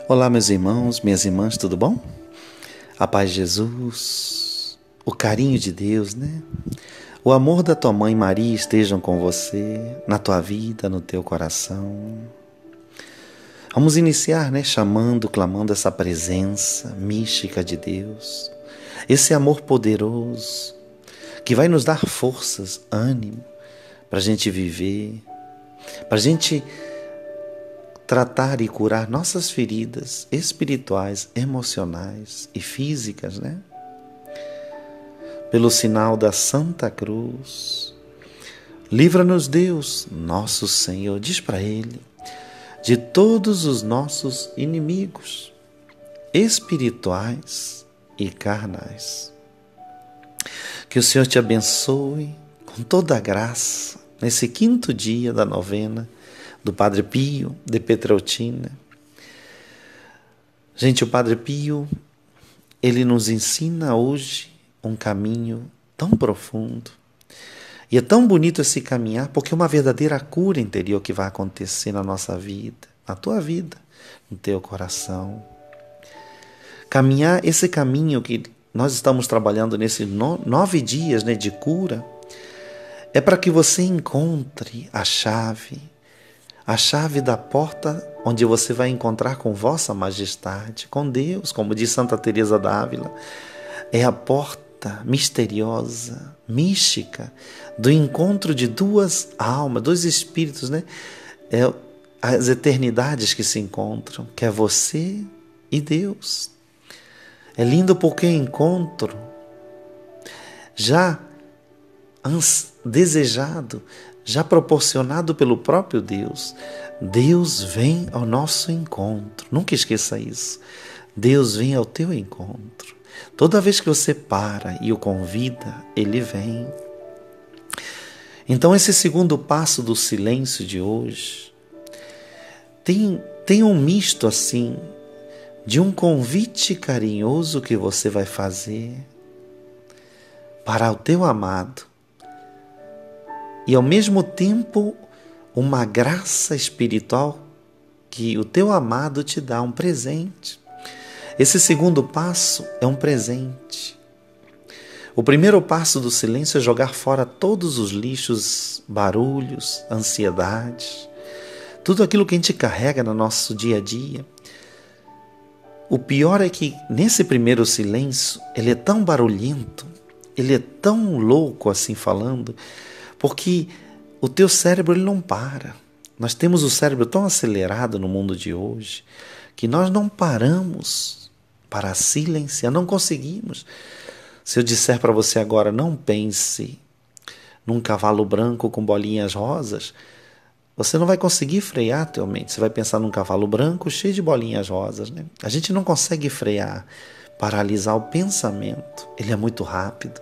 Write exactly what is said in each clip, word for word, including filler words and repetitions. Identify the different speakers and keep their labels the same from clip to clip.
Speaker 1: Olá, meus irmãos, minhas irmãs, tudo bom? A paz de Jesus, o carinho de Deus, né? O amor da tua mãe Maria estejam com você, na tua vida, no teu coração. Vamos iniciar, né? Chamando, clamando essa presença mística de Deus, esse amor poderoso que vai nos dar forças, ânimo para a gente viver, para a gente tratar e curar nossas feridas espirituais, emocionais e físicas, né? Pelo sinal da Santa Cruz, livra-nos Deus, nosso Senhor, diz para Ele, de todos os nossos inimigos espirituais e carnais. Que o Senhor te abençoe com toda a graça nesse quinto dia da novena do Padre Pio de Pietrelcina. Gente, o Padre Pio, ele nos ensina hoje um caminho tão profundo. E é tão bonito esse caminhar, porque é uma verdadeira cura interior que vai acontecer na nossa vida, na tua vida, no teu coração. Caminhar esse caminho que nós estamos trabalhando nesses no, nove dias, né, de cura, é para que você encontre a chave, a chave da porta onde você vai encontrar com vossa majestade, com Deus, como diz Santa Teresa d'Ávila. É a porta misteriosa, mística, do encontro de duas almas, dois espíritos, né? É as eternidades que se encontram, que é você e Deus. É lindo porque encontro já desejado, já proporcionado pelo próprio Deus. Deus vem ao nosso encontro. Nunca esqueça isso. Deus vem ao teu encontro. Toda vez que você para e o convida, Ele vem. Então esse segundo passo do silêncio de hoje tem, tem um misto assim de um convite carinhoso que você vai fazer para o teu amado, e ao mesmo tempo uma graça espiritual que o teu amado te dá, um presente. Esse segundo passo é um presente. O primeiro passo do silêncio é jogar fora todos os lixos, barulhos, ansiedades, tudo aquilo que a gente carrega no nosso dia a dia. O pior é que nesse primeiro silêncio, ele é tão barulhento, ele é tão louco assim falando, porque o teu cérebro ele não para. Nós temos o cérebro tão acelerado no mundo de hoje que nós não paramos para silenciar, não conseguimos. Se eu disser para você agora, não pense num cavalo branco com bolinhas rosas, você não vai conseguir frear a tua mente. Você vai pensar num cavalo branco cheio de bolinhas rosas, né? A gente não consegue frear, paralisar o pensamento. Ele é muito rápido.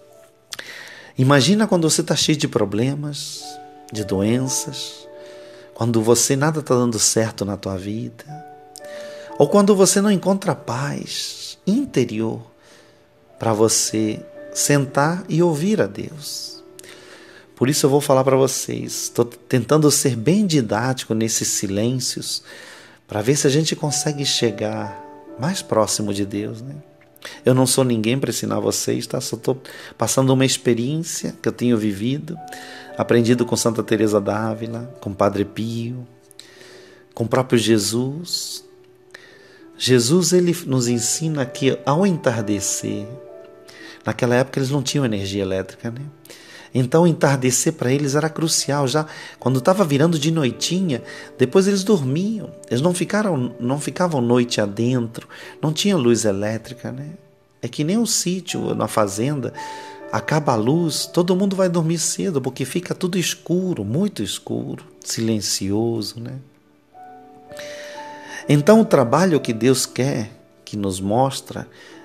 Speaker 1: Imagina quando você está cheio de problemas, de doenças, quando você nada está dando certo na tua vida, ou quando você não encontra paz interior para você sentar e ouvir a Deus. Por isso eu vou falar para vocês, estou tentando ser bem didático nesses silêncios, para ver se a gente consegue chegar mais próximo de Deus, né? Eu não sou ninguém para ensinar vocês, tá? Só estou passando uma experiência que eu tenho vivido, aprendido com Santa Teresa d'Ávila, com Padre Pio, com o próprio Jesus. Jesus, ele nos ensina que ao entardecer, naquela época eles não tinham energia elétrica, né? Então entardecer para eles era crucial. Já quando estava virando de noitinha, depois eles dormiam. Eles não ficaram, não ficavam noite adentro, não tinha luz elétrica, né? É que nem um sítio, na fazenda, acaba a luz, todo mundo vai dormir cedo, porque fica tudo escuro, muito escuro, silencioso, né? Então o trabalho que Deus quer, que nos mostra,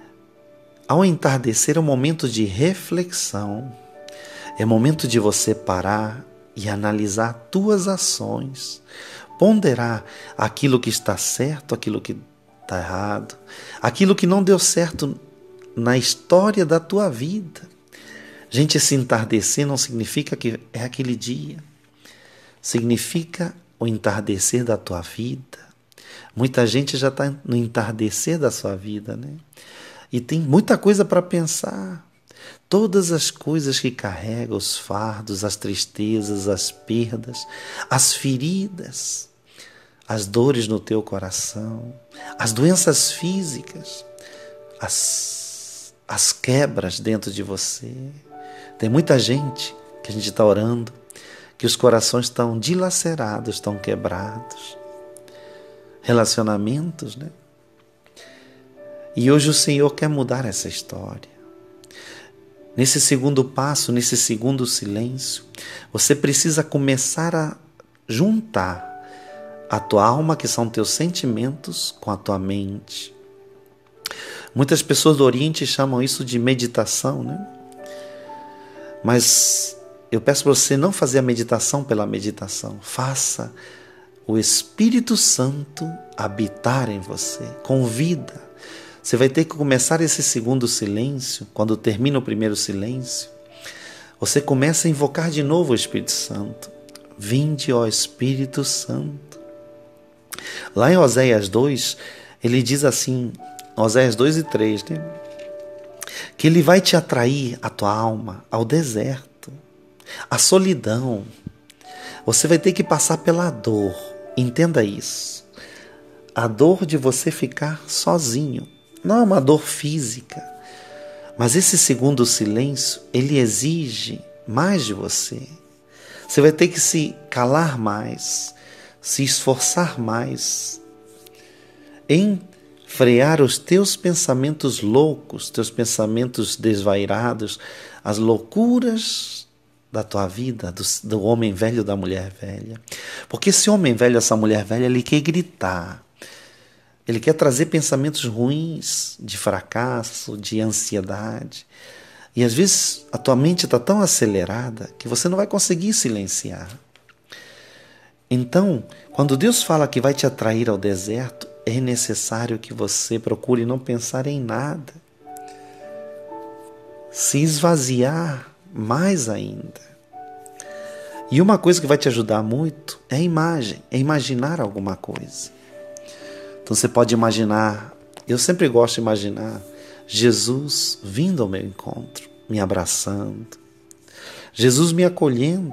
Speaker 1: ao entardecer é um momento de reflexão. É momento de você parar e analisar tuas ações, ponderar aquilo que está certo, aquilo que está errado, aquilo que não deu certo na história da tua vida. Gente, esse entardecer não significa que é aquele dia, significa o entardecer da tua vida, Muita gente já está no entardecer da sua vida, né? E tem muita coisa para pensar. Todas as coisas que carrega, os fardos, as tristezas, as perdas, as feridas, as dores no teu coração, as doenças físicas, as, as quebras dentro de você. Tem muita gente que a gente está orando, que os corações estão dilacerados, estão quebrados. Relacionamentos, né? E hoje o Senhor quer mudar essa história. Nesse segundo passo, nesse segundo silêncio, você precisa começar a juntar a tua alma, que são teus sentimentos, com a tua mente. Muitas pessoas do Oriente chamam isso de meditação, né? Mas eu peço para você não fazer a meditação pela meditação. Faça o Espírito Santo habitar em você. Convida. Você vai ter que começar esse segundo silêncio. Quando termina o primeiro silêncio, você começa a invocar de novo o Espírito Santo. Vinde, ó Espírito Santo. Lá em Oséias dois, ele diz assim, Oséias dois e três, né? Que ele vai te atrair, a tua alma, ao deserto, à solidão. Você vai ter que passar pela dor. Entenda isso. A dor de você ficar sozinho. Não é uma dor física. Mas esse segundo silêncio, ele exige mais de você. Você vai ter que se calar mais, se esforçar mais em frear os teus pensamentos loucos, teus pensamentos desvairados, as loucuras da tua vida, do, do homem velho, da mulher velha. Porque esse homem velho, essa mulher velha, ele quer gritar. Ele quer trazer pensamentos ruins, de fracasso, de ansiedade. E às vezes a tua mente está tão acelerada que você não vai conseguir silenciar. Então, quando Deus fala que vai te atrair ao deserto, é necessário que você procure não pensar em nada. Se esvaziar mais ainda. E uma coisa que vai te ajudar muito é a imagem, é imaginar alguma coisa. Então você pode imaginar, eu sempre gosto de imaginar Jesus vindo ao meu encontro, me abraçando, Jesus me acolhendo,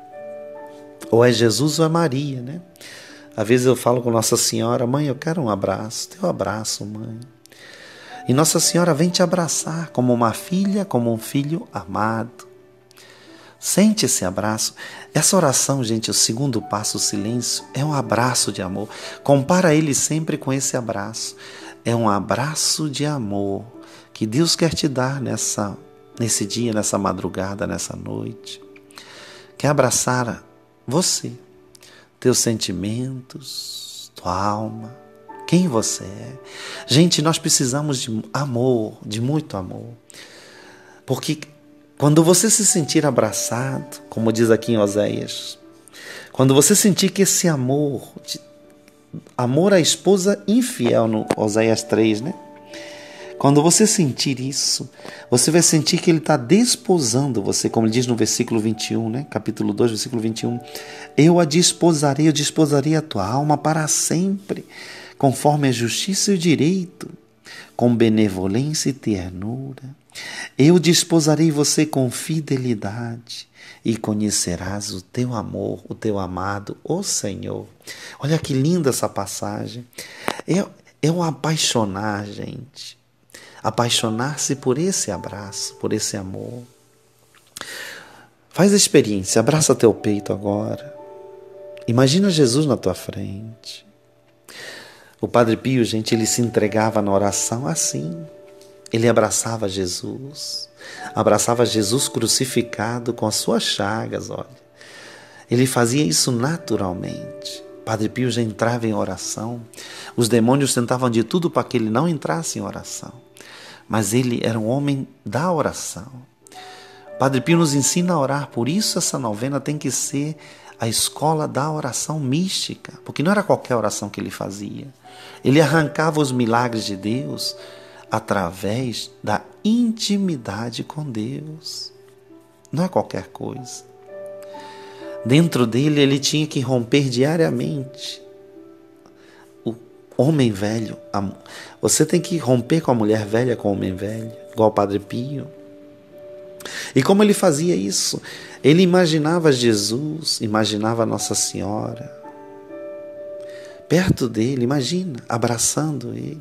Speaker 1: ou é Jesus ou é Maria, né? Às vezes eu falo com Nossa Senhora, mãe, eu quero um abraço, teu abraço, mãe. E Nossa Senhora vem te abraçar como uma filha, como um filho amado. Sente esse abraço. Essa oração, gente, o segundo passo, o silêncio, é um abraço de amor. Compara ele sempre com esse abraço. É um abraço de amor que Deus quer te dar nessa, nesse dia, nessa madrugada, nessa noite. Quer abraçar você, teus sentimentos, tua alma, quem você é. Gente, nós precisamos de amor, de muito amor. Porque quando você se sentir abraçado, como diz aqui em Oséias, quando você sentir que esse amor, amor à esposa infiel, no Oséias três, né? Quando você sentir isso, você vai sentir que ele está desposando você, como ele diz no versículo vinte e um, né? Capítulo dois, versículo vinte e um. Eu a desposarei, eu desposarei a tua alma para sempre, conforme a justiça e o direito, com benevolência e ternura. Eu desposarei você com fidelidade e conhecerás o teu amor, o teu amado, o Senhor. Olha que linda essa passagem. É, é um apaixonar, gente. Apaixonar-se por esse abraço, por esse amor. Faz a experiência, abraça teu peito agora. Imagina Jesus na tua frente. O Padre Pio, gente, ele se entregava na oração assim. Ele abraçava Jesus, abraçava Jesus crucificado com as suas chagas, olha. Ele fazia isso naturalmente. Padre Pio já entrava em oração. Os demônios tentavam de tudo para que ele não entrasse em oração. Mas ele era um homem da oração. Padre Pio nos ensina a orar, por isso essa novena tem que ser a escola da oração mística, porque não era qualquer oração que ele fazia. Ele arrancava os milagres de Deus através da intimidade com Deus. Não é qualquer coisa. Dentro dele, ele tinha que romper diariamente o, homem velho. Você tem que romper com a mulher velha, com o homem velho, igual o Padre Pio. E como ele fazia isso? Ele imaginava Jesus, imaginava Nossa Senhora perto dele, imagina, abraçando ele.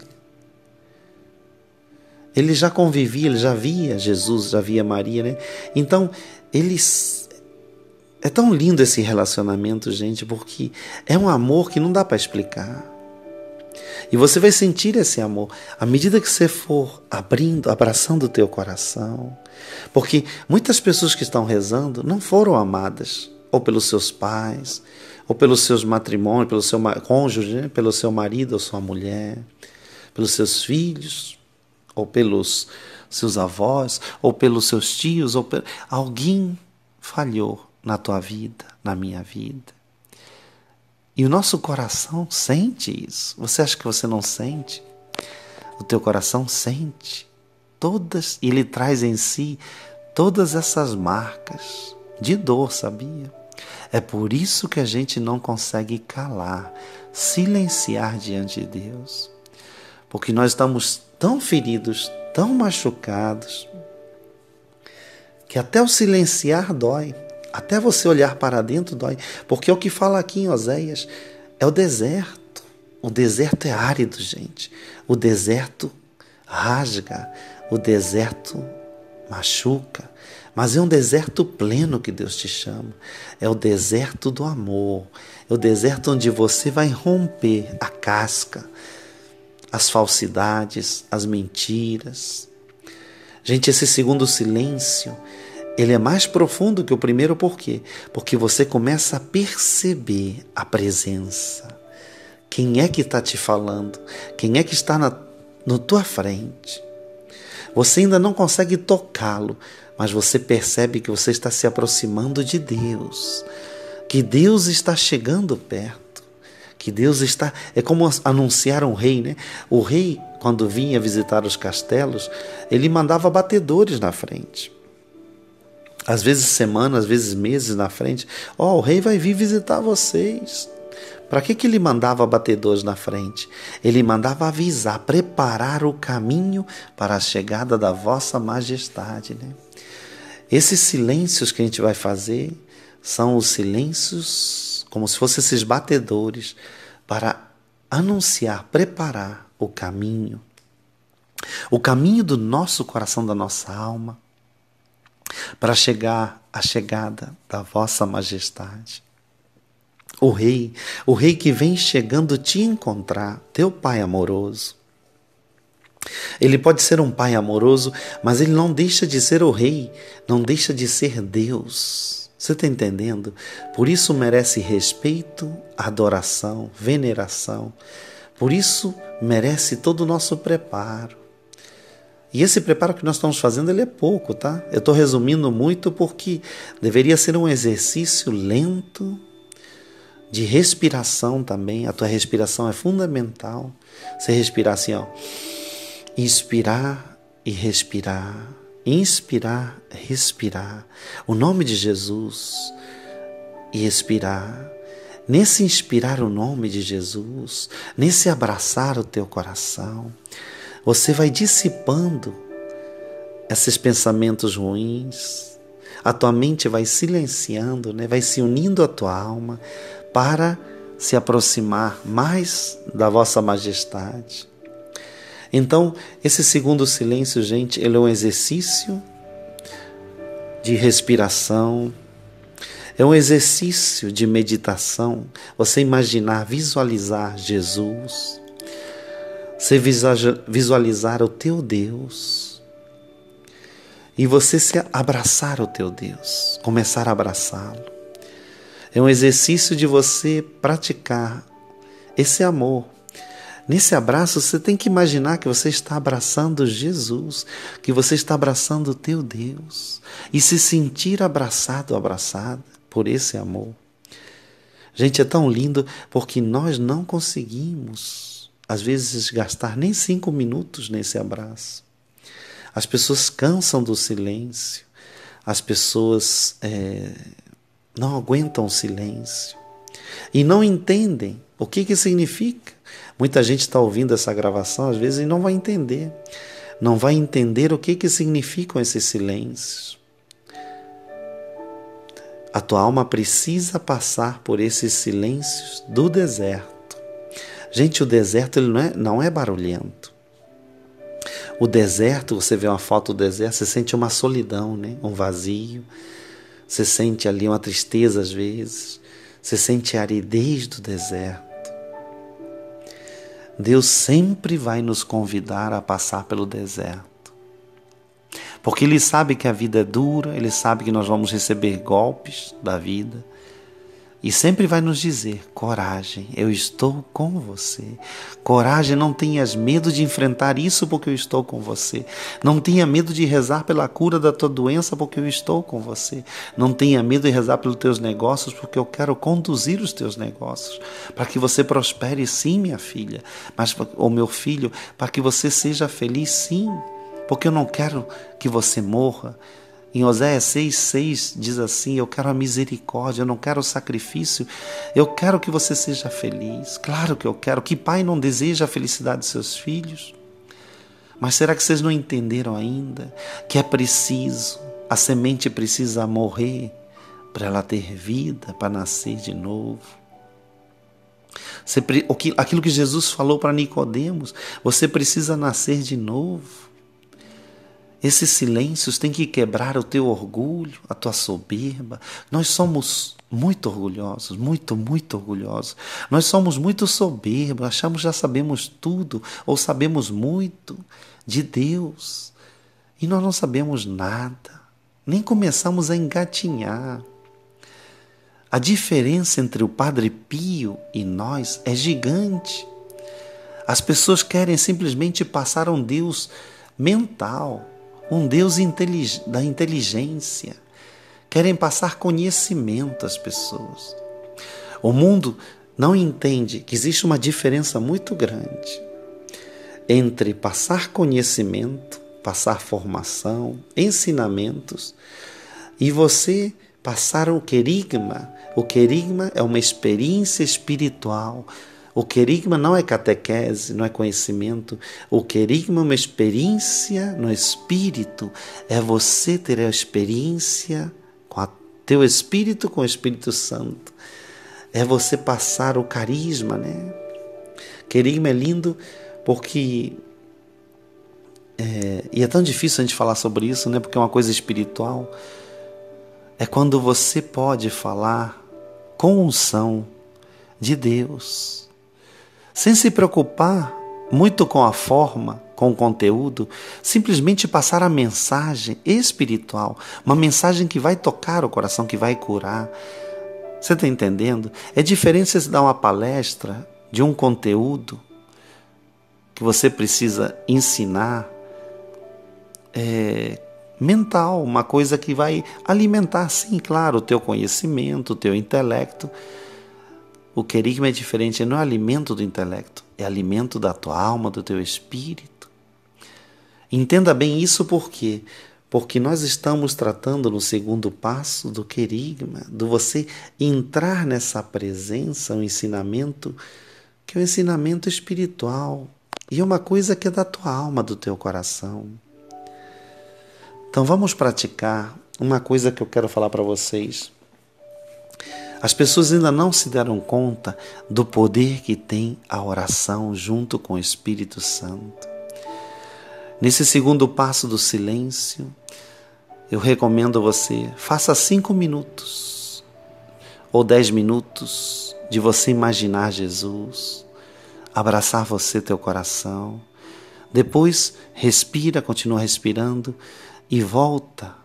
Speaker 1: Ele já convivia, ele já via Jesus, já via Maria, né? Então, eles... É tão lindo esse relacionamento, gente, porque é um amor que não dá para explicar. E você vai sentir esse amor à medida que você for abrindo, abraçando o teu coração. Porque muitas pessoas que estão rezando não foram amadas, ou pelos seus pais, ou pelos seus matrimônios, pelo seu cônjuge, né? Pelo seu marido ou sua mulher, pelos seus filhos, ou pelos seus avós, ou pelos seus tios, ou pel... alguém falhou na tua vida, na minha vida. E o nosso coração sente isso. Você acha que você não sente? O teu coração sente todas, e ele traz em si todas essas marcas de dor, sabia? É por isso que a gente não consegue calar, silenciar diante de Deus. Porque nós estamos tão feridos, tão machucados, que até o silenciar dói. Até você olhar para dentro dói. Porque é o que fala aqui em Oséias, é o deserto. O deserto é árido, gente. O deserto rasga. O deserto machuca. Mas é um deserto pleno que Deus te chama. É o deserto do amor. É o deserto onde você vai romper a casca, as falsidades, as mentiras. Gente, esse segundo silêncio, ele é mais profundo que o primeiro, por quê? Porque você começa a perceber a presença. Quem é que está te falando? Quem é que está na, na tua frente? Você ainda não consegue tocá-lo, mas você percebe que você está se aproximando de Deus. Que Deus está chegando perto. Que Deus está... É como anunciar um rei, né? O rei, quando vinha visitar os castelos, ele mandava batedores na frente. Às vezes semanas, às vezes meses na frente. Ó, oh, o rei vai vir visitar vocês. Para que que ele mandava batedores na frente? Ele mandava avisar, preparar o caminho para a chegada da vossa majestade, né? Esses silêncios que a gente vai fazer são os silêncios como se fossem esses batedores para anunciar, preparar o caminho. O caminho do nosso coração, da nossa alma, para chegar à chegada da vossa majestade. O rei, o rei que vem chegando te encontrar, teu pai amoroso. Ele pode ser um pai amoroso, mas ele não deixa de ser o rei, não deixa de ser Deus. Você está entendendo? Por isso merece respeito, adoração, veneração. Por isso merece todo o nosso preparo. E esse preparo que nós estamos fazendo, ele é pouco, tá? Eu estou resumindo muito porque deveria ser um exercício lento, de respiração também. A tua respiração é fundamental. Você respirar assim, ó. Inspirar e respirar. Inspirar, respirar. O nome de Jesus. E expirar. Nesse inspirar o nome de Jesus, nesse abraçar o teu coração, você vai dissipando esses pensamentos ruins. A tua mente vai silenciando, né? Vai se unindo à tua alma para se aproximar mais da vossa majestade. Então, esse segundo silêncio, gente, ele é um exercício de respiração, é um exercício de meditação. Você imaginar, visualizar Jesus, você visualizar o teu Deus e você se abraçar o teu Deus, começar a abraçá-lo. É um exercício de você praticar esse amor. Nesse abraço, você tem que imaginar que você está abraçando Jesus, que você está abraçando o teu Deus e se sentir abraçado, abraçada por esse amor. Gente, é tão lindo porque nós não conseguimos, às vezes, gastar nem cinco minutos nesse abraço. As pessoas cansam do silêncio, as pessoas é, não aguentam o silêncio e não entendem o que que significa Muita gente está ouvindo essa gravação às vezes e não vai entender. Não vai entender o que, que significam esses silêncios. A tua alma precisa passar por esses silêncios do deserto. Gente, o deserto ele não, é, não é barulhento. O deserto, você vê uma foto do deserto, você sente uma solidão, né? Um vazio. Você sente ali uma tristeza às vezes. Você sente a aridez do deserto. Deus sempre vai nos convidar a passar pelo deserto. Porque Ele sabe que a vida é dura, Ele sabe que nós vamos receber golpes da vida. E sempre vai nos dizer, coragem, eu estou com você. Coragem, não tenhas medo de enfrentar isso porque eu estou com você. Não tenha medo de rezar pela cura da tua doença porque eu estou com você. Não tenha medo de rezar pelos teus negócios porque eu quero conduzir os teus negócios. Para que você prospere sim, minha filha, mas, ou meu filho, para que você seja feliz sim. Porque eu não quero que você morra. Em Oséias seis, seis diz assim, eu quero a misericórdia, eu não quero o sacrifício, eu quero que você seja feliz. Claro que eu quero. Que pai não deseja a felicidade de seus filhos? Mas será que vocês não entenderam ainda que é preciso, a semente precisa morrer para ela ter vida, para nascer de novo? Você, aquilo que Jesus falou para Nicodemos, você precisa nascer de novo. Esses silêncios têm que quebrar o teu orgulho, a tua soberba. Nós somos muito orgulhosos, muito, muito orgulhosos. Nós somos muito soberbos, achamos que já sabemos tudo, ou sabemos muito de Deus. E nós não sabemos nada, nem começamos a engatinhar. A diferença entre o Padre Pio e nós é gigante. As pessoas querem simplesmente passar um Deus mental, um Deus da inteligência. Querem passar conhecimento às pessoas. O mundo não entende que existe uma diferença muito grande entre passar conhecimento, passar formação, ensinamentos e você passar o querigma. O querigma é uma experiência espiritual. O querigma não é catequese, não é conhecimento. O querigma é uma experiência no espírito. É você ter a experiência com o teu espírito, com o Espírito Santo. É você passar o carisma, né? Querigma é lindo porque... É, e é tão difícil a gente falar sobre isso, né? Porque é uma coisa espiritual. É quando você pode falar com unção de Deus, sem se preocupar muito com a forma, com o conteúdo, simplesmente passar a mensagem espiritual, uma mensagem que vai tocar o coração, que vai curar. Você está entendendo? É diferente você dar uma palestra de um conteúdo que você precisa ensinar, é, mental, uma coisa que vai alimentar, sim, claro, o teu conhecimento, o teu intelecto. O querigma é diferente, não é alimento do intelecto, é alimento da tua alma, do teu espírito. Entenda bem isso por quê? Porque nós estamos tratando no segundo passo do querigma, do você entrar nessa presença, um ensinamento que é um ensinamento espiritual e é uma coisa que é da tua alma, do teu coração. Então vamos praticar uma coisa que eu quero falar para vocês. As pessoas ainda não se deram conta do poder que tem a oração junto com o Espírito Santo. Nesse segundo passo do silêncio, eu recomendo a você, faça cinco minutos ou dez minutos de você imaginar Jesus, abraçar você, teu coração. Depois, respira, continua respirando e volta.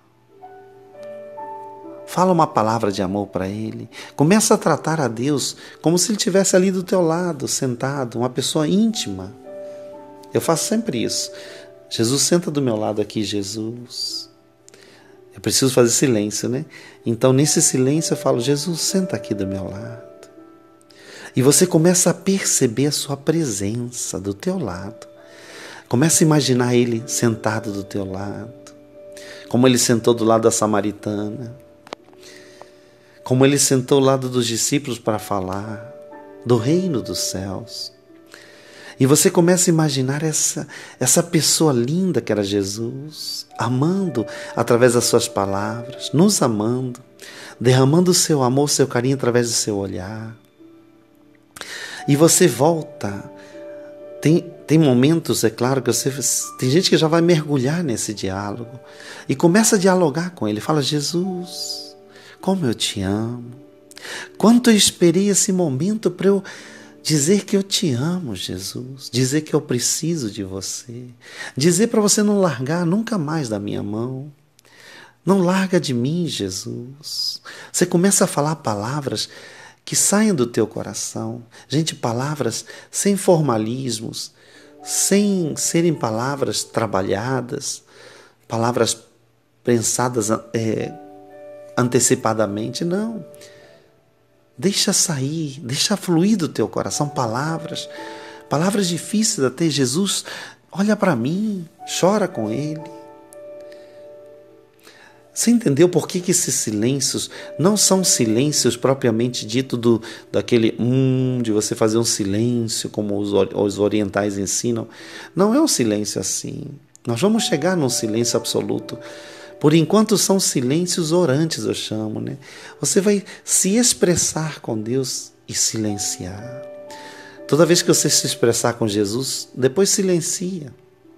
Speaker 1: Fala uma palavra de amor para Ele. Começa a tratar a Deus como se Ele estivesse ali do teu lado, sentado, uma pessoa íntima. Eu faço sempre isso. Jesus, senta do meu lado aqui, Jesus. Eu preciso fazer silêncio, né? Então, nesse silêncio, eu falo, Jesus, senta aqui do meu lado. E você começa a perceber a sua presença do teu lado. Começa a imaginar Ele sentado do teu lado. Como Ele sentou do lado da samaritana. Como Ele sentou ao lado dos discípulos para falar do reino dos céus. E você começa a imaginar essa, essa pessoa linda que era Jesus, amando através das suas palavras, nos amando, derramando o seu amor, o seu carinho através do seu olhar. E você volta. Tem, tem momentos, é claro, que você... Tem gente que já vai mergulhar nesse diálogo e começa a dialogar com ele. Fala: Jesus, como eu te amo. Quanto eu esperei esse momento para eu dizer que eu te amo, Jesus. Dizer que eu preciso de você. Dizer para você não largar nunca mais da minha mão. Não larga de mim, Jesus. Você começa a falar palavras que saem do teu coração. Gente, palavras sem formalismos, sem serem palavras trabalhadas, palavras pensadas é, antecipadamente, não. Deixa sair, deixa fluir do teu coração palavras, palavras difíceis até. Jesus, olha para mim, chora com ele. Você entendeu por que, que esses silêncios não são silêncios propriamente dito do, daquele hum, de você fazer um silêncio como os, os orientais ensinam? Não é um silêncio assim. Nós vamos chegar num silêncio absoluto. Por enquanto são silêncios orantes, eu chamo, né? Você vai se expressar com Deus e silenciar. Toda vez que você se expressar com Jesus, depois silencia.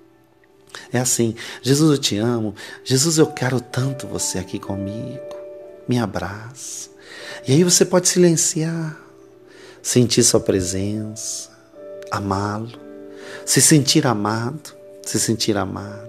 Speaker 1: É assim: Jesus, eu te amo. Jesus, eu quero tanto você aqui comigo. Me abraça. E aí você pode silenciar, sentir sua presença, amá-lo, se sentir amado, se sentir amada.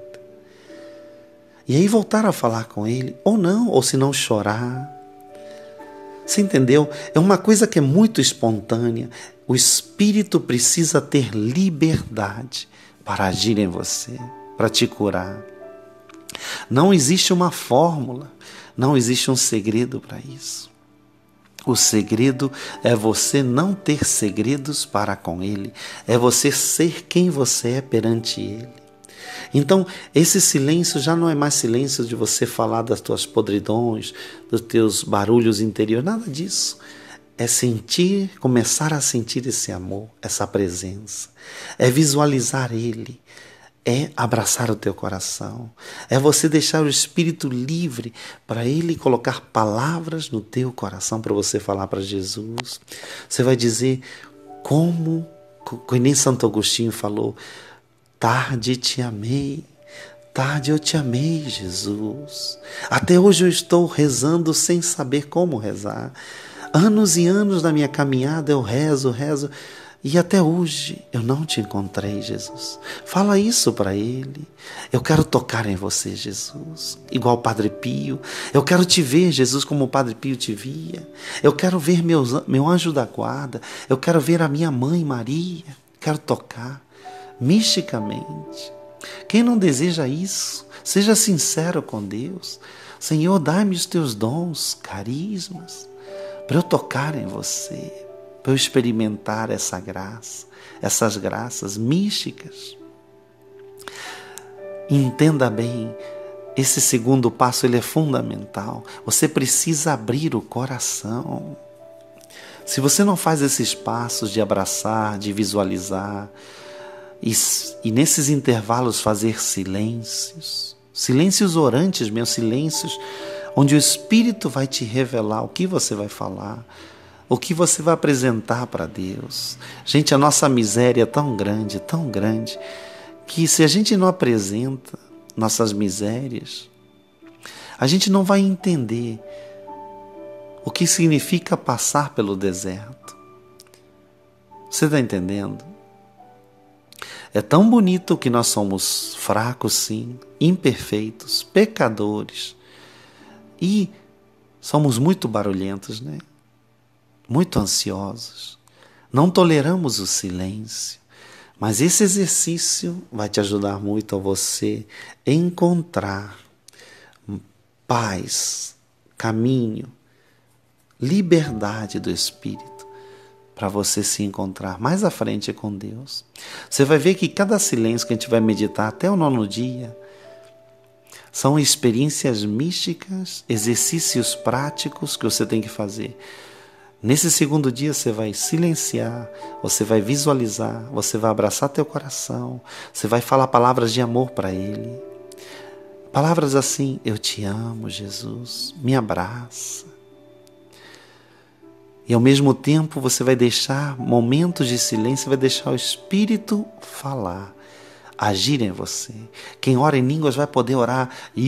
Speaker 1: E aí voltar a falar com ele, ou não, ou se não chorar. Você entendeu? É uma coisa que é muito espontânea. O Espírito precisa ter liberdade para agir em você, para te curar. Não existe uma fórmula, não existe um segredo para isso. O segredo é você não ter segredos para com Ele, é você ser quem você é perante Ele. Então, esse silêncio já não é mais silêncio de você falar das tuas podridões, dos teus barulhos interiores, nada disso. É sentir, começar a sentir esse amor, essa presença. É visualizar Ele. É abraçar o teu coração. É você deixar o Espírito livre para Ele colocar palavras no teu coração para você falar para Jesus. Você vai dizer como, como nem Santo Agostinho falou: tarde te amei, tarde eu te amei, Jesus. Até hoje eu estou rezando sem saber como rezar. Anos e anos da minha caminhada eu rezo, rezo. E até hoje eu não te encontrei, Jesus. Fala isso para Ele. Eu quero tocar em você, Jesus. Igual o Padre Pio. Eu quero te ver, Jesus, como o Padre Pio te via. Eu quero ver meus, meu anjo da guarda. Eu quero ver a minha mãe Maria. Quero tocar misticamente. Quem não deseja isso? Seja sincero com Deus. Senhor, dá-me os teus dons, carismas, para eu tocar em você, para eu experimentar essa graça, essas graças místicas. Entenda bem, esse segundo passo ele é fundamental. Você precisa abrir o coração. Se você não faz esses passos de abraçar, de visualizar, e, e nesses intervalos fazer silêncios, silêncios orantes mesmo, silêncios onde o Espírito vai te revelar o que você vai falar, o que você vai apresentar para Deus. Gente, a nossa miséria é tão grande, tão grande, que se a gente não apresenta nossas misérias, a gente não vai entender o que significa passar pelo deserto. Você está entendendo? É tão bonito que nós somos fracos, sim, imperfeitos, pecadores, e somos muito barulhentos, né? Muito ansiosos, não toleramos o silêncio, mas esse exercício vai te ajudar muito a você encontrar paz, caminho, liberdade do Espírito, para você se encontrar mais à frente com Deus. Você vai ver que cada silêncio que a gente vai meditar até o nono dia são experiências místicas, exercícios práticos que você tem que fazer. Nesse segundo dia você vai silenciar, você vai visualizar, você vai abraçar teu coração, você vai falar palavras de amor para Ele. Palavras assim: eu te amo, Jesus, me abraça. E ao mesmo tempo você vai deixar momentos de silêncio, vai deixar o Espírito falar, agir em você. Quem ora em línguas vai poder orar.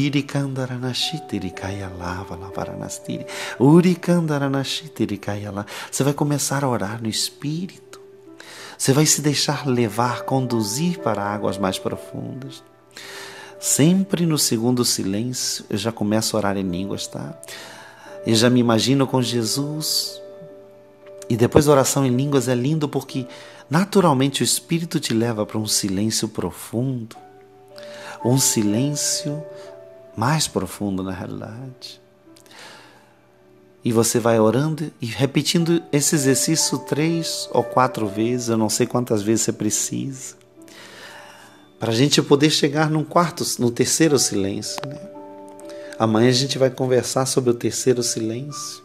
Speaker 1: Você vai começar a orar no Espírito. Você vai se deixar levar, conduzir para águas mais profundas. Sempre no segundo silêncio eu já começo a orar em línguas, tá? Eu já me imagino com Jesus. E depois a oração em línguas é lindo porque naturalmente o Espírito te leva para um silêncio profundo, um silêncio mais profundo na realidade. E você vai orando e repetindo esse exercício três ou quatro vezes, eu não sei quantas vezes você precisa, para a gente poder chegar num quarto, no terceiro silêncio, né? Amanhã a gente vai conversar sobre o terceiro silêncio,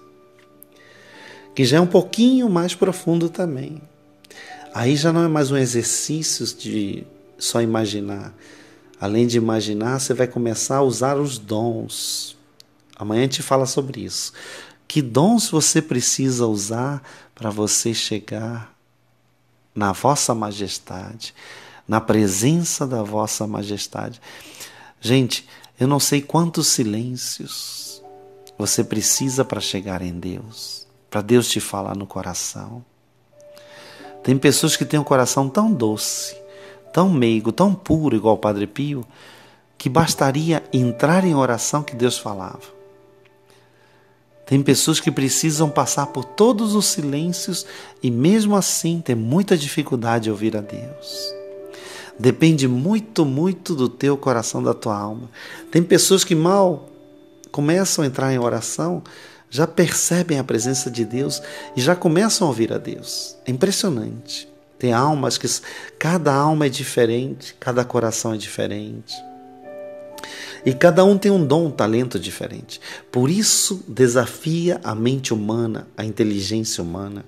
Speaker 1: que já é um pouquinho mais profundo também. Aí já não é mais um exercício de só imaginar. Além de imaginar, você vai começar a usar os dons. Amanhã a gente fala sobre isso. Que dons você precisa usar para você chegar na vossa majestade, na presença da vossa majestade? Gente, eu não sei quantos silêncios você precisa para chegar em Deus, para Deus te falar no coração. Tem pessoas que têm um coração tão doce, tão meigo, tão puro, igual o Padre Pio, que bastaria entrar em oração que Deus falava. Tem pessoas que precisam passar por todos os silêncios e mesmo assim tem muita dificuldade de ouvir a Deus. Depende muito, muito do teu coração, da tua alma. Tem pessoas que mal começam a entrar em oração, já percebem a presença de Deus e já começam a ouvir a Deus. É impressionante. Tem almas que cada alma é diferente, cada coração é diferente. E cada um tem um dom, um talento diferente. Por isso desafia a mente humana, a inteligência humana.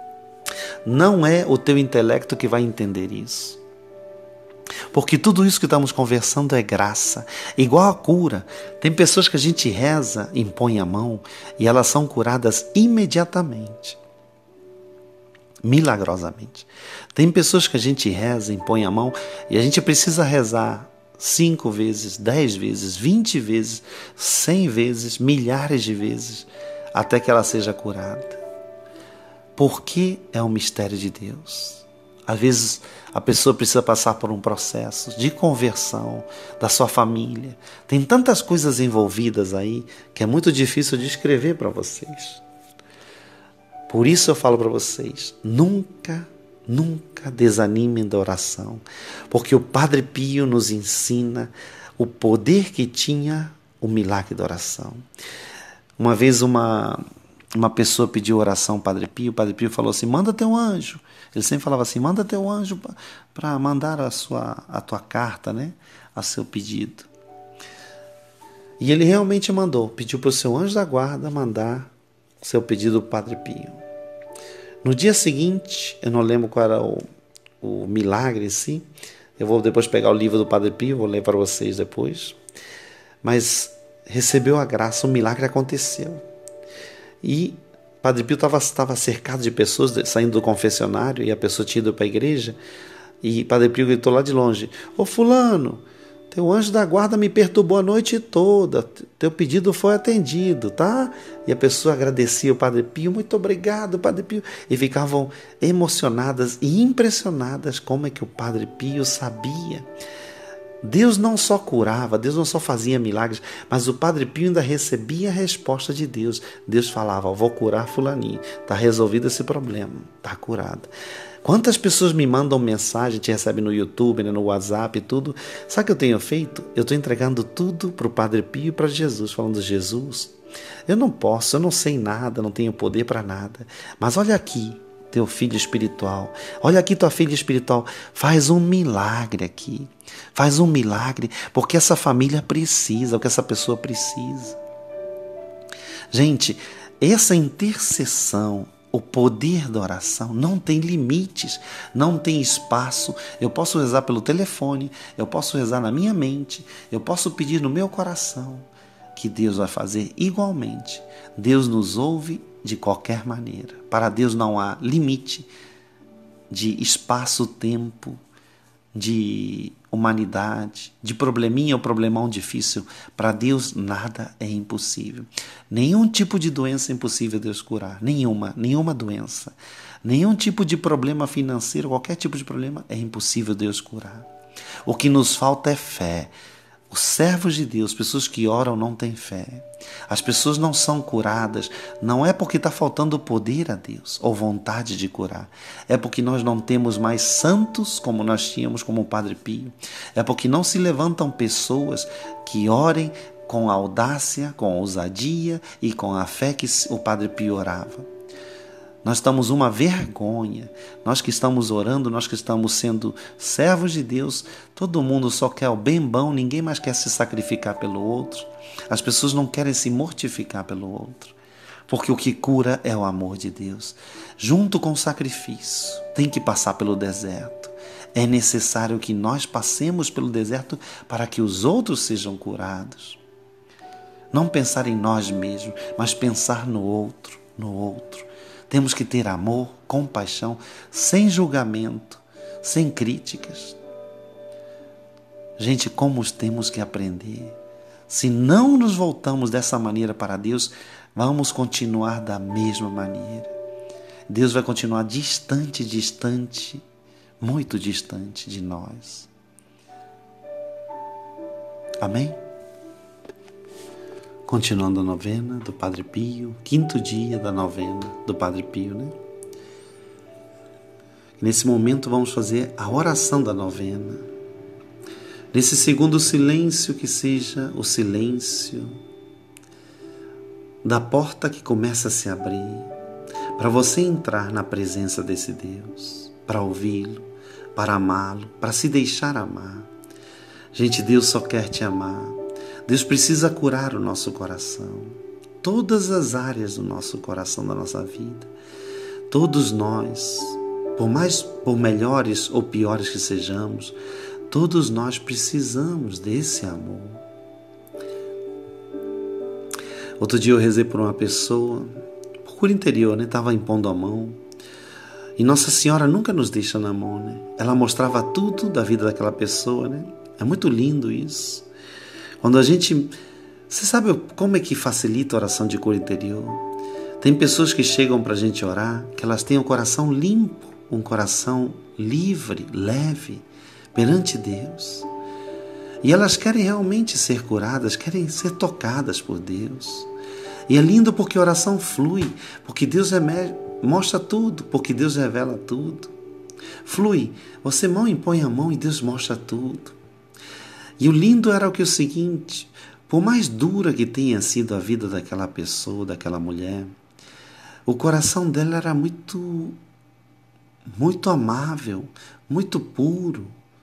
Speaker 1: Não é o teu intelecto que vai entender isso. Porque tudo isso que estamos conversando é graça. Igual a cura. Tem pessoas que a gente reza, impõe a mão e elas são curadas imediatamente. Milagrosamente. Tem pessoas que a gente reza, impõe a mão e a gente precisa rezar cinco vezes, dez vezes, vinte vezes, cem vezes, milhares de vezes, até que ela seja curada. Porque é um mistério de Deus. Às vezes a pessoa precisa passar por um processo de conversão da sua família. Tem tantas coisas envolvidas aí que é muito difícil de escrever para vocês. Por isso eu falo para vocês, nunca, nunca desanimem da oração, porque o Padre Pio nos ensina o poder que tinha o milagre da oração. Uma vez uma, uma pessoa pediu oração ao Padre Pio, o Padre Pio falou assim, manda teu anjo. Ele sempre falava assim, manda teu anjo para mandar a, sua, a tua carta, né, a seu pedido. E ele realmente mandou, pediu para o seu anjo da guarda mandar seu pedido para o Padre Pio. No dia seguinte, eu não lembro qual era o, o milagre em si, eu vou depois pegar o livro do Padre Pio, vou ler para vocês depois, mas recebeu a graça, o milagre aconteceu. E Padre Pio estava cercado de pessoas saindo do confessionário e a pessoa tinha ido para a igreja e Padre Pio gritou lá de longe, ô fulano, teu anjo da guarda me perturbou a noite toda, teu pedido foi atendido, tá? E a pessoa agradecia o Padre Pio, muito obrigado, Padre Pio. E ficavam emocionadas e impressionadas como é que o Padre Pio sabia. Deus não só curava, Deus não só fazia milagres, mas o Padre Pio ainda recebia a resposta de Deus. Deus falava, vou curar fulaninho, está resolvido esse problema, está curado. Quantas pessoas me mandam mensagem, te recebem no YouTube, né, no WhatsApp e tudo. Sabe o que eu tenho feito? Eu estou entregando tudo para o Padre Pio e para Jesus, falando, Jesus, eu não posso, eu não sei nada, não tenho poder para nada, mas olha aqui, teu filho espiritual, olha aqui tua filha espiritual, faz um milagre aqui, faz um milagre, porque essa família precisa, o que essa pessoa precisa. Gente, essa intercessão O poder da oração não tem limites, não tem espaço. Eu posso rezar pelo telefone, eu posso rezar na minha mente, eu posso pedir no meu coração, que Deus vai fazer igualmente. Deus nos ouve de qualquer maneira. Para Deus não há limite de espaço-tempo, de humanidade, de probleminha ou problemão difícil. Para Deus nada é impossível. Nenhum tipo de doença é impossível Deus curar. Nenhuma, nenhuma doença. Nenhum tipo de problema financeiro, qualquer tipo de problema é impossível Deus curar. O que nos falta é fé. Os servos de Deus, pessoas que oram, não têm fé. As pessoas não são curadas, não é porque está faltando poder a Deus ou vontade de curar. É porque nós não temos mais santos como nós tínhamos, como o Padre Pio. É porque não se levantam pessoas que orem com audácia, com ousadia e com a fé que o Padre Pio orava. Nós estamos uma vergonha, nós que estamos orando, nós que estamos sendo servos de Deus, todo mundo só quer o bem bom, ninguém mais quer se sacrificar pelo outro, as pessoas não querem se mortificar pelo outro, porque o que cura é o amor de Deus, junto com o sacrifício, tem que passar pelo deserto, é necessário que nós passemos pelo deserto para que os outros sejam curados, não pensar em nós mesmos, mas pensar no outro, no outro. Temos que ter amor, compaixão, sem julgamento, sem críticas. Gente, como temos que aprender? Se não nos voltamos dessa maneira para Deus, vamos continuar da mesma maneira. Deus vai continuar distante, distante, muito distante de nós. Amém? Continuando a novena do Padre Pio, quinto dia da novena do Padre Pio, né? Nesse momento vamos fazer a oração da novena. Nesse segundo silêncio, que seja o silêncio da porta que começa a se abrir, para você entrar na presença desse Deus, para ouvi-lo, para amá-lo, para se deixar amar. Gente, Deus só quer te amar. Deus precisa curar o nosso coração, todas as áreas do nosso coração, da nossa vida. Todos nós, por mais, por melhores ou piores que sejamos, todos nós precisamos desse amor. Outro dia eu rezei por uma pessoa, por cura interior, né? Estava impondo a mão. E Nossa Senhora nunca nos deixa na mão, né? Ela mostrava tudo da vida daquela pessoa, né? É muito lindo isso. Quando a gente... Você sabe como é que facilita a oração de cura interior? Tem pessoas que chegam para a gente orar, que elas têm um coração limpo, um coração livre, leve, perante Deus. E elas querem realmente ser curadas, querem ser tocadas por Deus. E é lindo porque a oração flui, porque Deus mostra tudo, porque Deus revela tudo. Flui, você mão impõe a mão e Deus mostra tudo. E o lindo era o que o seguinte, por mais dura que tenha sido a vida daquela pessoa, daquela mulher, o coração dela era muito, muito amável, muito puro.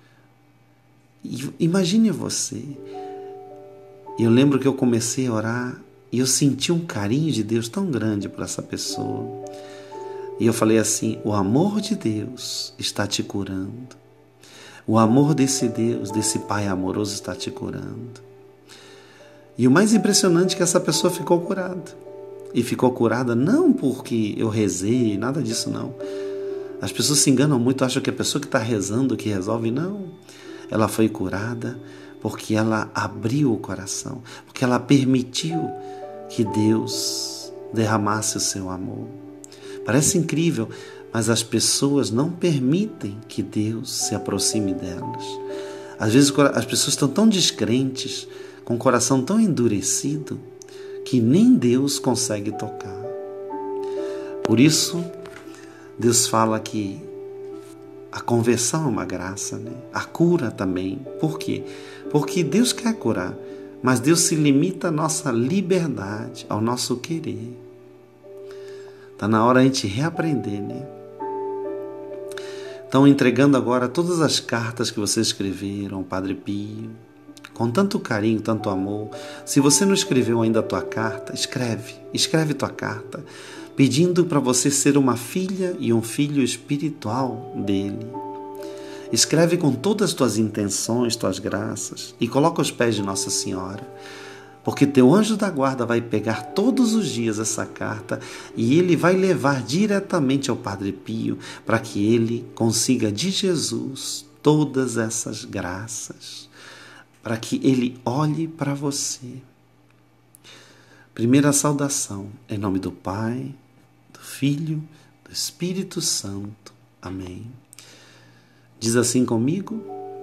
Speaker 1: E imagine você, eu lembro que eu comecei a orar e eu senti um carinho de Deus tão grande por essa pessoa. E eu falei assim, o amor de Deus está te curando. O amor desse Deus, desse Pai amoroso está te curando. E o mais impressionante é que essa pessoa ficou curada. E ficou curada não porque eu rezei, nada disso não. As pessoas se enganam muito, acham que a pessoa que está rezando que resolve. Não. Ela foi curada porque ela abriu o coração, porque ela permitiu que Deus derramasse o seu amor. Parece incrível, mas as pessoas não permitem que Deus se aproxime delas. Às vezes as pessoas estão tão descrentes, com o coração tão endurecido, que nem Deus consegue tocar. Por isso, Deus fala que a conversão é uma graça, né? A cura também. Por quê? Porque Deus quer curar, mas Deus se limita à nossa liberdade, ao nosso querer. Está na hora a gente reaprender, né? Então, entregando agora todas as cartas que vocês escreveram ao Padre Pio, com tanto carinho, tanto amor. Se você não escreveu ainda a tua carta, escreve, escreve tua carta. pedindo para você ser uma filha e um filho espiritual dele. Escreve com todas as tuas intenções, tuas graças e coloca aos pés de Nossa Senhora, porque teu anjo da guarda vai pegar todos os dias essa carta e ele vai levar diretamente ao Padre Pio para que ele consiga de Jesus todas essas graças, para que ele olhe para você. Primeira saudação, em nome do Pai, do Filho, do Espírito Santo. Amém. Diz assim comigo: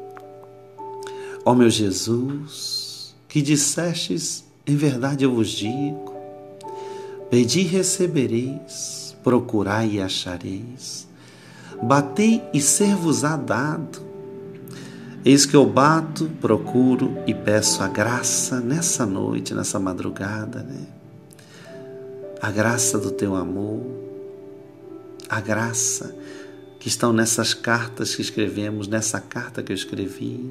Speaker 1: ó meu Jesus, que dissestes, em verdade eu vos digo, pedi e recebereis, procurai e achareis, batei e ser-vos-á dado. Eis que eu bato, procuro e peço a graça nessa noite, nessa madrugada, né? A graça do teu amor, a graça que estão nessas cartas que escrevemos, nessa carta que eu escrevi.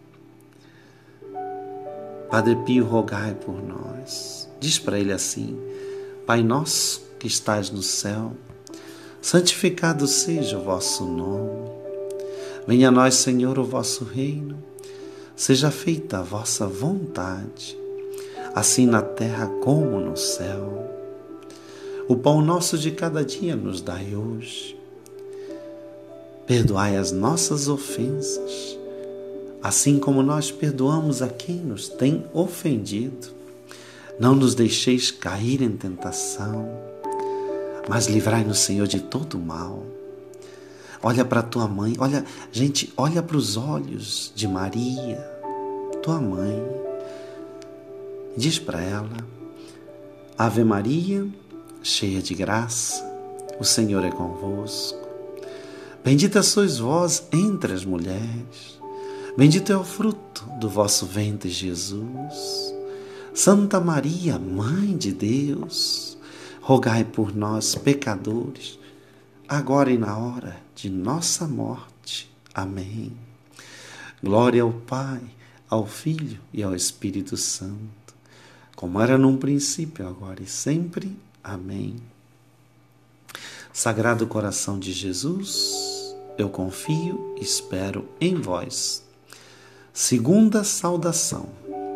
Speaker 1: Padre Pio, rogai por nós. Diz para ele assim: Pai nosso que estás no céu, santificado seja o vosso nome. Venha a nós, Senhor, o vosso reino. Seja feita a vossa vontade, assim na terra como no céu. O pão nosso de cada dia nos dai hoje. Perdoai as nossas ofensas, assim como nós perdoamos a quem nos tem ofendido. Não nos deixeis cair em tentação, mas livrai-nos, Senhor, de todo mal. Olha para tua mãe, olha, gente, olha para os olhos de Maria, tua mãe. Diz para ela: Ave Maria, cheia de graça, o Senhor é convosco. Bendita sois vós entre as mulheres, bendito é o fruto do vosso ventre, Jesus. Santa Maria, Mãe de Deus, rogai por nós, pecadores, agora e na hora de nossa morte. Amém. Glória ao Pai, ao Filho e ao Espírito Santo, como era num princípio, agora e sempre. Amém. Sagrado coração de Jesus, eu confio e espero em vós. Segunda saudação.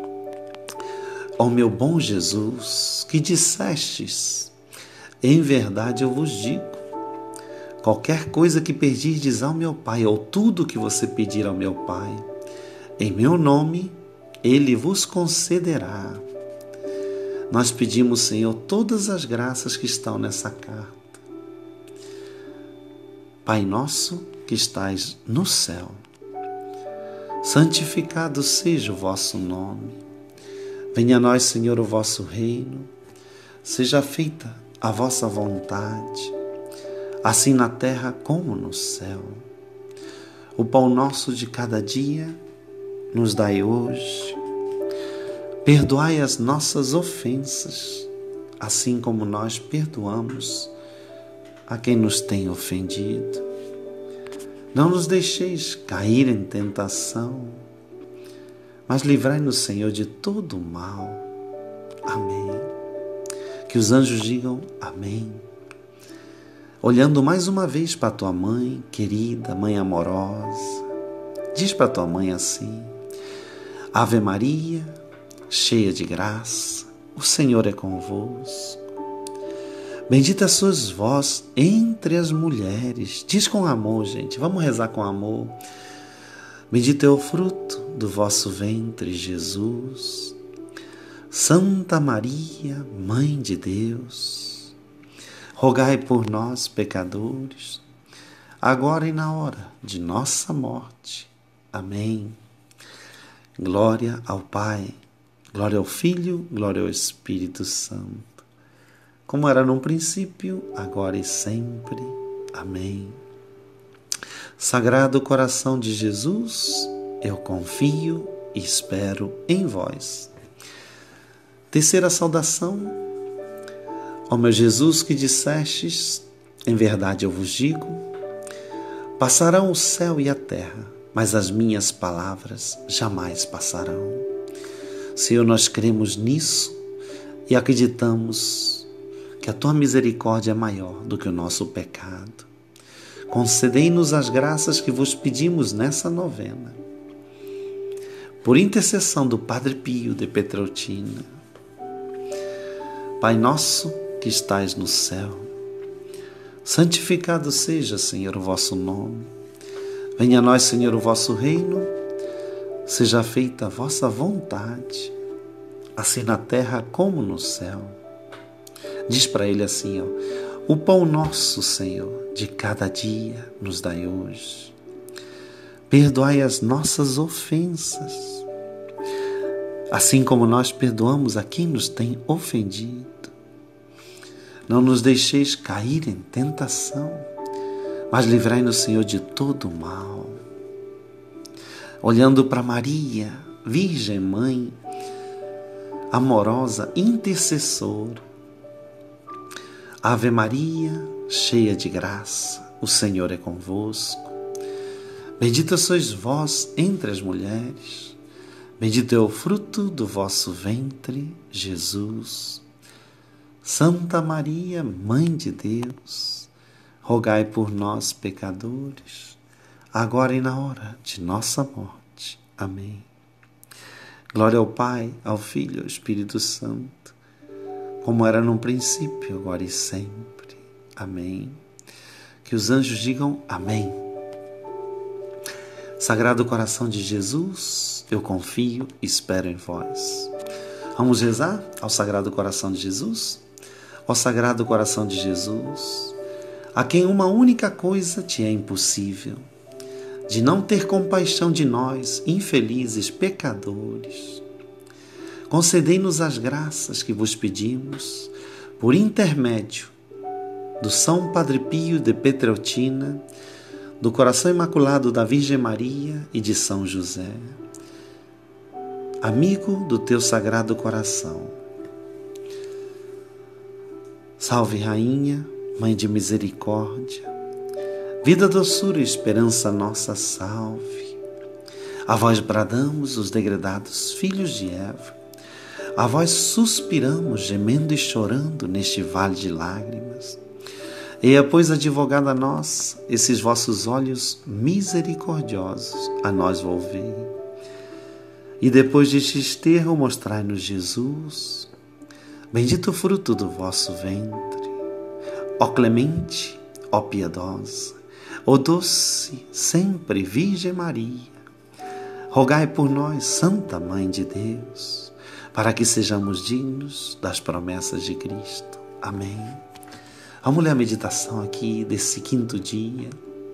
Speaker 1: Ó meu bom Jesus, que dissestes, em verdade eu vos digo, qualquer coisa que pedirdes ao meu Pai, ou tudo que você pedir ao meu Pai, em meu nome, Ele vos concederá. Nós pedimos, Senhor, todas as graças que estão nessa carta. Pai nosso que estais no céu, santificado seja o vosso nome. Venha a nós, Senhor, o vosso reino. Seja feita a vossa vontade, assim na terra como no céu. O pão nosso de cada dia nos dai hoje. Perdoai as nossas ofensas, assim como nós perdoamos a quem nos tem ofendido. Não nos deixeis cair em tentação, mas livrai-nos, Senhor, de todo o mal. Amém. Que os anjos digam amém. Olhando mais uma vez para tua mãe, querida, mãe amorosa, diz para tua mãe assim: Ave Maria, cheia de graça, o Senhor é convosco. Bendita sois vós entre as mulheres. Diz com amor, gente. Vamos rezar com amor. Bendito é o fruto do vosso ventre, Jesus. Santa Maria, Mãe de Deus, rogai por nós, pecadores, agora e na hora de nossa morte. Amém. Glória ao Pai, glória ao Filho, glória ao Espírito Santo, como era no princípio, agora e sempre. Amém. Sagrado coração de Jesus, eu confio e espero em vós. Terceira saudação. Ó meu Jesus, que dissestes, em verdade eu vos digo, passarão o céu e a terra, mas as minhas palavras jamais passarão. Senhor, nós cremos nisso e acreditamos que a tua misericórdia é maior do que o nosso pecado. Concedei-nos as graças que vos pedimos nessa novena. Por intercessão do Padre Pio de Petreutina. Pai nosso que estais no céu, santificado seja, Senhor, o vosso nome. Venha a nós, Senhor, o vosso reino. Seja feita a vossa vontade, assim na terra como no céu. Diz para ele assim, ó, o pão nosso, Senhor, de cada dia nos dai hoje. Perdoai as nossas ofensas, assim como nós perdoamos a quem nos tem ofendido. Não nos deixeis cair em tentação, mas livrai-nos, Senhor, de todo o mal. Olhando para Maria, Virgem Mãe, amorosa, intercessora. Ave Maria, cheia de graça, o Senhor é convosco. Bendita sois vós entre as mulheres, bendito é o fruto do vosso ventre, Jesus. Santa Maria, Mãe de Deus, rogai por nós, pecadores, agora e na hora de nossa morte. Amém. Glória ao Pai, ao Filho e ao Espírito Santo, como era no princípio, agora e sempre. Amém. Que os anjos digam amém. Sagrado coração de Jesus, eu confio e espero em vós. Vamos rezar ao Sagrado Coração de Jesus? Ó Sagrado Coração de Jesus, a quem uma única coisa te é impossível, de não ter compaixão de nós, infelizes pecadores. Concedei-nos as graças que vos pedimos, por intermédio do São Padre Pio de Petreutina, do Coração Imaculado da Virgem Maria e de São José, amigo do teu Sagrado Coração. Salve, Rainha, Mãe de Misericórdia, vida, doçura e esperança nossa, salve. A vós bradamos os degredados filhos de Eva, a vós suspiramos, gemendo e chorando neste vale de lágrimas. Eia, pois, advogada nossa, esses vossos olhos misericordiosos a nós volvei. E depois deste esterro mostrai-nos Jesus, bendito o fruto do vosso ventre. Ó clemente, ó piedosa, ó doce, sempre Virgem Maria, rogai por nós, Santa Mãe de Deus, para que sejamos dignos das promessas de Cristo. Amém. Vamos ler a meditação aqui desse quinto dia.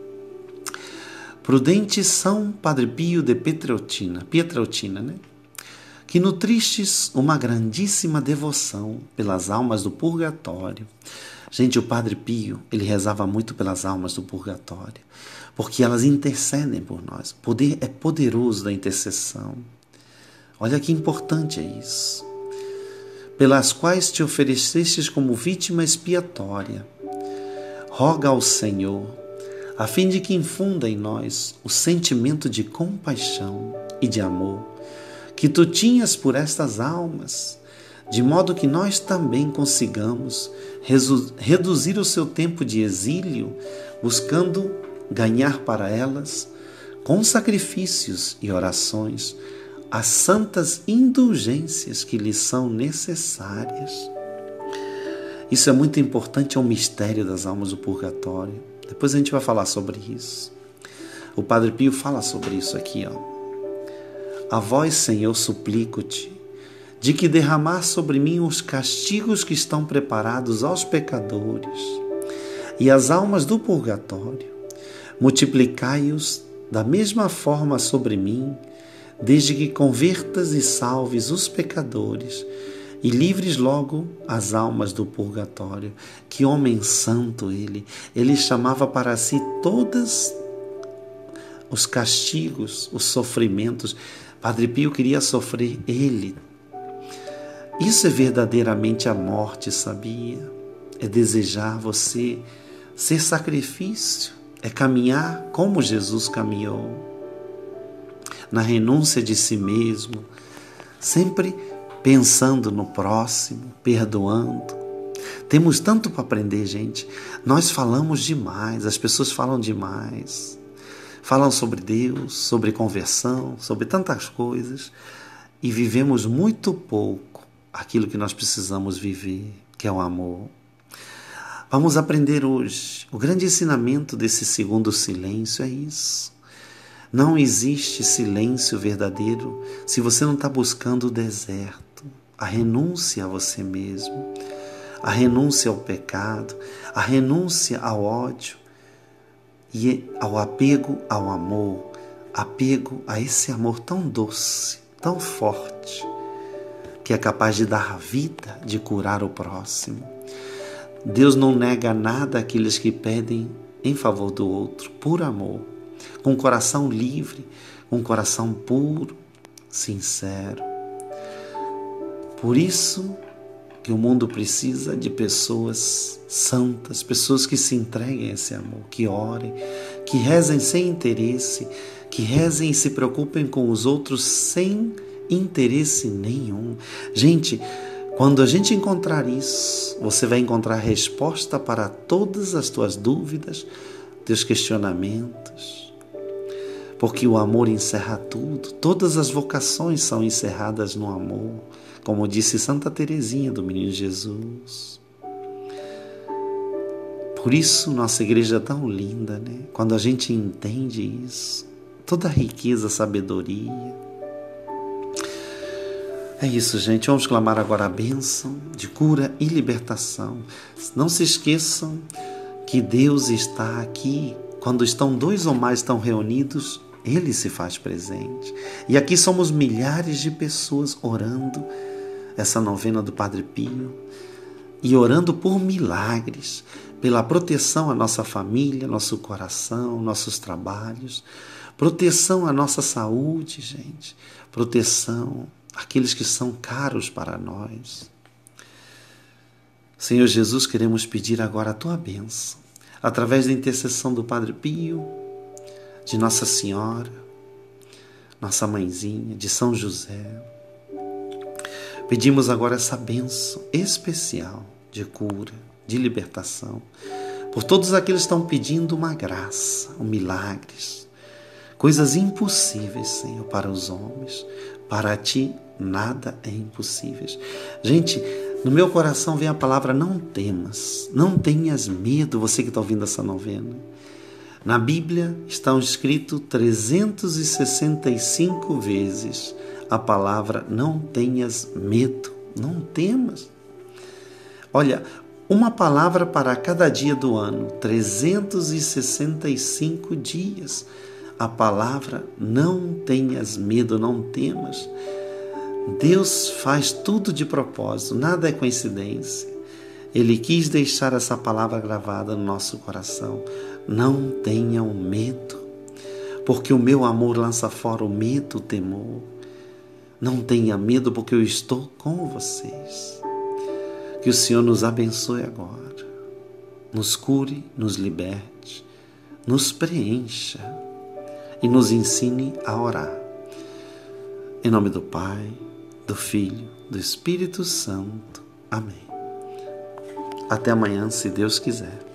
Speaker 1: Prudente São Padre Pio de Petreutina, Pietreutina, né? Que nutristes uma grandíssima devoção pelas almas do purgatório. Gente, o Padre Pio, ele rezava muito pelas almas do purgatório, porque elas intercedem por nós. O poder é poderoso da intercessão. Olha que importante é isso. Pelas quais te oferecestes como vítima expiatória. Roga ao Senhor, a fim de que infunda em nós o sentimento de compaixão e de amor que tu tinhas por estas almas, de modo que nós também consigamos reduzir o seu tempo de exílio, buscando ganhar para elas, com sacrifícios e orações, as santas indulgências que lhes são necessárias. Isso é muito importante, é um mistério das almas do purgatório. Depois a gente vai falar sobre isso. O Padre Pio fala sobre isso aqui, ó. A vós, Senhor, suplico-te, de que derramar sobre mim os castigos que estão preparados aos pecadores e às almas do purgatório. Multiplicai-os da mesma forma sobre mim, desde que convertas e salves os pecadores e livres logo as almas do purgatório. Que homem santo ele! Ele chamava para si todos os castigos, os sofrimentos. Padre Pio queria sofrer ele. Isso é verdadeiramente a morte, sabia? É desejar você ser sacrifício, é caminhar como Jesus caminhou, na renúncia de si mesmo, sempre pensando no próximo, perdoando. Temos tanto para aprender, gente. Nós falamos demais, as pessoas falam demais. Falam sobre Deus, sobre conversão, sobre tantas coisas. E vivemos muito pouco aquilo que nós precisamos viver, que é o amor. Vamos aprender hoje. O grande ensinamento desse segundo silêncio é isso. Não existe silêncio verdadeiro se você não está buscando o deserto, a renúncia a você mesmo, a renúncia ao pecado, a renúncia ao ódio e ao apego ao amor, apego a esse amor tão doce, tão forte, que é capaz de dar vida, de curar o próximo. Deus não nega nada àqueles que pedem em favor do outro, por amor, com um coração livre, com um coração puro, sincero. Por isso que o mundo precisa de pessoas santas, pessoas que se entreguem a esse amor, que orem, que rezem sem interesse, que rezem e se preocupem com os outros sem interesse nenhum. Gente, quando a gente encontrar isso, você vai encontrar resposta para todas as tuas dúvidas, teus questionamentos, porque o amor encerra tudo. Todas as vocações são encerradas no amor, como disse Santa Teresinha do Menino Jesus. Por isso nossa igreja é tão linda, né? Quando a gente entende isso, toda a riqueza, sabedoria. É isso, gente. Vamos clamar agora a bênção de cura e libertação. Não se esqueçam que Deus está aqui. Quando estão dois ou mais estão reunidos, Ele se faz presente. E aqui somos milhares de pessoas orando essa novena do Padre Pio e orando por milagres, pela proteção à nossa família, nosso coração, nossos trabalhos, proteção à nossa saúde, gente, proteção àqueles que são caros para nós. Senhor Jesus, queremos pedir agora a Tua bênção, através da intercessão do Padre Pio, de Nossa Senhora, nossa mãezinha, de São José. Pedimos agora essa bênção especial de cura, de libertação, por todos aqueles que estão pedindo uma graça, um milagres, coisas impossíveis, Senhor, para os homens. Para Ti nada é impossível. Gente, no meu coração vem a palavra não temas, não tenhas medo, você que está ouvindo essa novena. Na Bíblia está escrito trezentas e sessenta e cinco vezes a palavra não tenhas medo, não temas. Olha, uma palavra para cada dia do ano, trezentos e sessenta e cinco dias. A palavra não tenhas medo, não temas. Deus faz tudo de propósito, nada é coincidência. Ele quis deixar essa palavra gravada no nosso coração. Não tenham medo, porque o meu amor lança fora o medo, o temor. Não tenha medo, porque eu estou com vocês. Que o Senhor nos abençoe agora, nos cure, nos liberte, nos preencha e nos ensine a orar. Em nome do Pai, do Filho, do Espírito Santo. Amém. Até amanhã, se Deus quiser.